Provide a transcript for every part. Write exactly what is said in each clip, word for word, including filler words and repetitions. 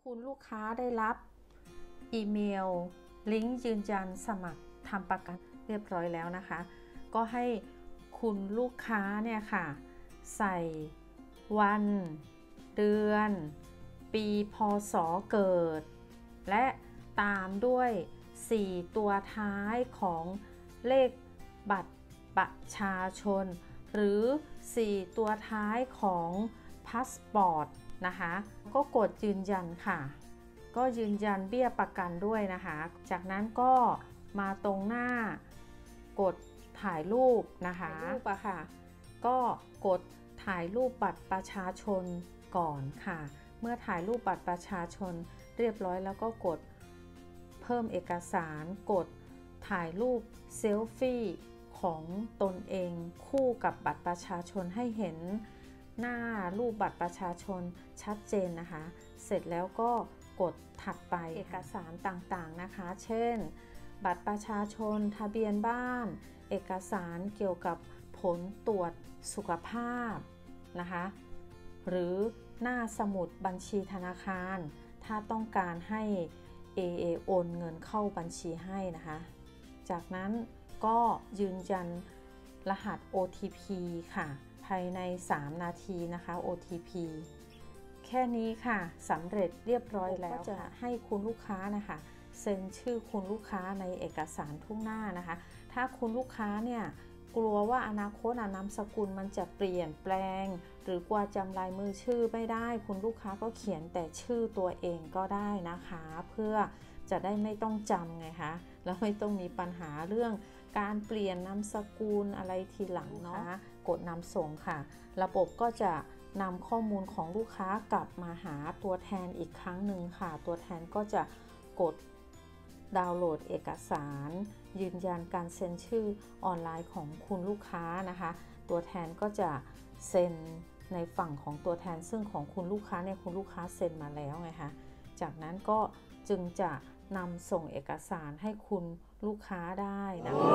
คุณลูกค้าได้รับอีเมลลิงก์ยืนยันสมัครทำประกันเรียบร้อยแล้วนะคะก็ให้คุณลูกค้าเนี่ยค่ะใส่วันเดือนปีพศเกิดและตามด้วยสี่ตัวท้ายของเลขบัตรประชาชนหรือสี่ตัวท้ายของพาสปอร์ตนะคะก็กดยืนยันค่ะก็ยืนยันเบี้ยประกันด้วยนะคะจากนั้นก็มาตรงหน้ากดถ่ายรูปนะคะรูปอะค่ะก็กดถ่ายรูปบัตรประชาชนก่อนค่ะเมื่อถ่ายรูปบัตรประชาชนเรียบร้อยแล้วก็กดเพิ่มเอกสารกดถ่ายรูปเซลฟี่ของตนเองคู่กับบัตรประชาชนให้เห็นหน้ารูปบัตรประชาชนชัดเจนนะคะเสร็จแล้วก็กดถัดไปเอกสารต่างๆนะคะเช่นบัตรประชาชนทะเบียนบ้านเอกสารเกี่ยวกับผลตรวจสุขภาพนะคะหรือหน้าสมุดบัญชีธนาคารถ้าต้องการให้ เอ เอ โอนเงินเข้าบัญชีให้นะคะจากนั้นก็ยืนยันรหัส โอ ที พี ค่ะภายในสามนาทีนะคะ โอ ที พี แค่นี้ค่ะสำเร็จเรียบร้อยแล้วก็จะให้คุณลูกค้านะคะเซ็นชื่อคุณลูกค้าในเอกสารทุกหน้านะคะถ้าคุณลูกค้าเนี่ยกลัวว่าอนาคตนามสกุลมันจะเปลี่ยนแปลงหรือกว่าจำลายมือชื่อไม่ได้คุณลูกค้าก็เขียนแต่ชื่อตัวเองก็ได้นะคะเพื่อจะได้ไม่ต้องจำไงคะแล้วไม่ต้องมีปัญหาเรื่องการเปลี่ยนนามสกุลอะไรทีหลังเนาะกดนำส่งค่ะระบบก็จะนำข้อมูลของลูกค้ากลับมาหาตัวแทนอีกครั้งหนึ่งค่ะตัวแทนก็จะกดดาวน์โหลดเอกสารยืนยันการเซ็นชื่อออนไลน์ของคุณลูกค้านะคะตัวแทนก็จะเซ็นในฝั่งของตัวแทนซึ่งของคุณลูกค้าเนี่ยคุณลูกค้าเซ็นมาแล้วไงคะจากนั้นก็จึงจะนำส่งเอกสารให้คุณลูกค้าได้นะคะ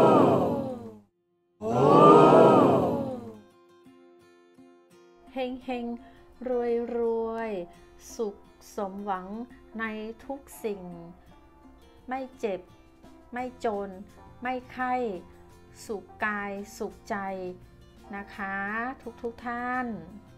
เฮงเฮงรวยรวยสุขสมหวังในทุกสิ่งไม่เจ็บไม่จนไม่ไข้สุขกายสุขใจนะคะทุกทุกท่าน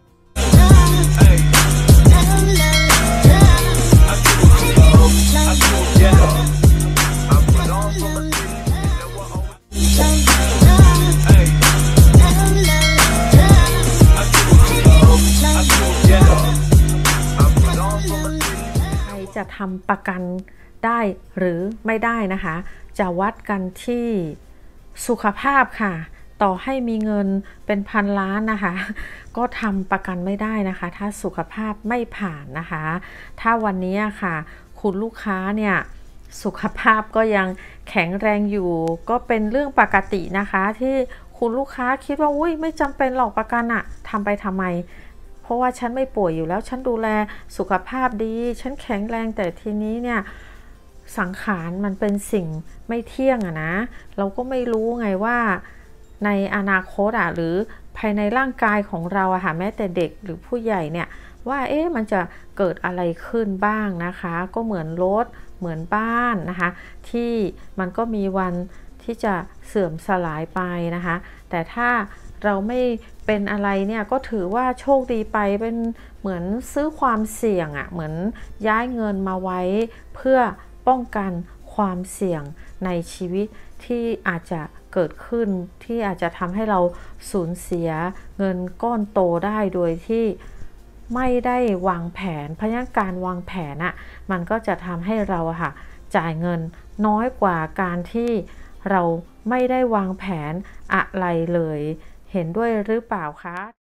จะทำประกันได้หรือไม่ได้นะคะจะวัดกันที่สุขภาพค่ะต่อให้มีเงินเป็นพันล้านนะคะก็ทำประกันไม่ได้นะคะถ้าสุขภาพไม่ผ่านนะคะถ้าวันนี้ค่ะคุณลูกค้าเนี่ยสุขภาพก็ยังแข็งแรงอยู่ก็เป็นเรื่องปกตินะคะที่คุณลูกค้าคิดว่าอุ้ยไม่จำเป็นหรอกประกันอะทำไปทำไมเพราะว่าฉันไม่ป่วยอยู่แล้วฉันดูแลสุขภาพดีฉันแข็งแรงแต่ทีนี้เนี่ยสังขารมันเป็นสิ่งไม่เที่ยงอะนะเราก็ไม่รู้ไงว่าในอนาคตอะหรือภายในร่างกายของเราอะค่ะแม้แต่เด็กหรือผู้ใหญ่เนี่ยว่าเอ๊ะมันจะเกิดอะไรขึ้นบ้างนะคะก็เหมือนรถเหมือนบ้านนะคะที่มันก็มีวันที่จะเสื่อมสลายไปนะคะแต่ถ้าเราไม่เป็นอะไรเนี่ยก็ถือว่าโชคดีไปเป็นเหมือนซื้อความเสี่ยงอะเหมือนย้ายเงินมาไว้เพื่อป้องกันความเสี่ยงในชีวิตที่อาจจะเกิดขึ้นที่อาจจะทำให้เราสูญเสียเงินก้อนโตได้โดยที่ไม่ได้วางแผนเพราะงั้นการวางแผนอะมันก็จะทำให้เราอะค่ะจ่ายเงินน้อยกว่าการที่เราไม่ได้วางแผนอะไรเลยเห็นด้วยหรือเปล่าคะ